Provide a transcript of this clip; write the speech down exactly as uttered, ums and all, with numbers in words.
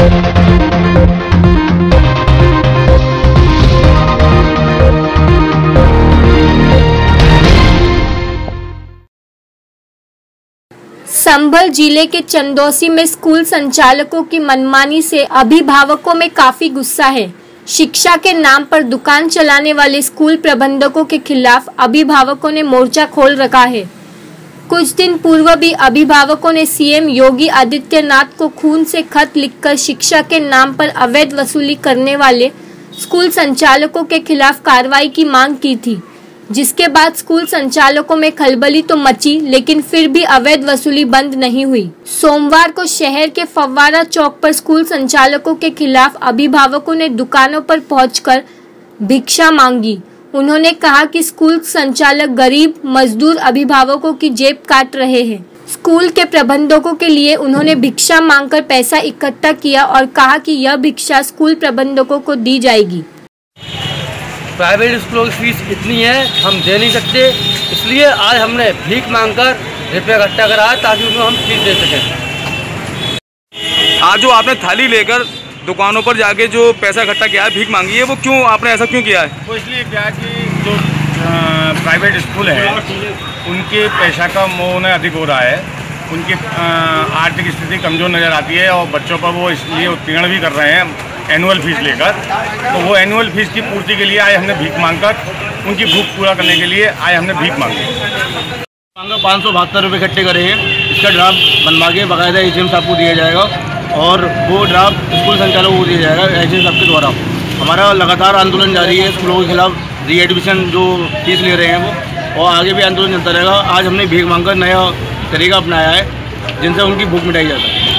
संभल जिले के चंदौसी में स्कूल संचालकों की मनमानी से अभिभावकों में काफी गुस्सा है। शिक्षा के नाम पर दुकान चलाने वाले स्कूल प्रबंधकों के खिलाफ अभिभावकों ने मोर्चा खोल रखा है। कुछ दिन पूर्व भी अभिभावकों ने सीएम योगी आदित्यनाथ को खून से खत लिखकर शिक्षा के नाम पर अवैध वसूली करने वाले स्कूल संचालकों के खिलाफ कार्रवाई की मांग की थी, जिसके बाद स्कूल संचालकों में खलबली तो मची, लेकिन फिर भी अवैध वसूली बंद नहीं हुई। सोमवार को शहर के फव्वारा चौक पर स्कूल संचालकों के खिलाफ अभिभावकों ने दुकानों पर पहुंचकर भिक्षा मांगी। उन्होंने कहा कि स्कूल संचालक गरीब मजदूर अभिभावकों की जेब काट रहे हैं। स्कूल के प्रबंधकों के लिए उन्होंने भिक्षा मांगकर पैसा इकट्ठा किया और कहा कि यह भिक्षा स्कूल प्रबंधकों को दी जाएगी। प्राइवेट स्कूलों की फीस इतनी है हम दे नहीं सकते, इसलिए आज हमने भीख मांगकर रुपये इकट्ठा करा ताकि उनको हम फीस दे सकें। आज जो आपने थाली लेकर दुकानों पर जाके जो पैसा इकट्ठा किया है, भीख मांगी है, वो क्यों आपने ऐसा क्यों किया है? वो इसलिए किया कि जो प्राइवेट स्कूल है उनके पैसा का मोह उन्हें अधिक हो रहा है, उनकी आर्थिक स्थिति कमज़ोर नज़र आती है और बच्चों पर वो इसलिए उत्तीर्ण भी कर रहे हैं एनुअल फीस लेकर। तो वो एनुअल फीस की पूर्ति के लिए आए हमने भीख मांगकर उनकी भूख पूरा करने के लिए आए हमने भीख मांगी। मांगा पाँच सौ बहत्तर रुपये इकट्ठे करे हैं, इसका ड्राफ्ट बनवा के बाकायदा एचएम साहब को दिया जाएगा और वो ड्राफ्ट स्कूल संचालकों को दिया जाएगा एचएम साहब के द्वारा। हमारा लगातार आंदोलन जारी है स्कूलों के खिलाफ, री एडमिशन जो फीस ले रहे हैं वो, और आगे भी आंदोलन चलता रहेगा। आज हमने भीख मांगकर नया तरीका अपनाया है जिनसे उनकी भूख मिटाई जाती है।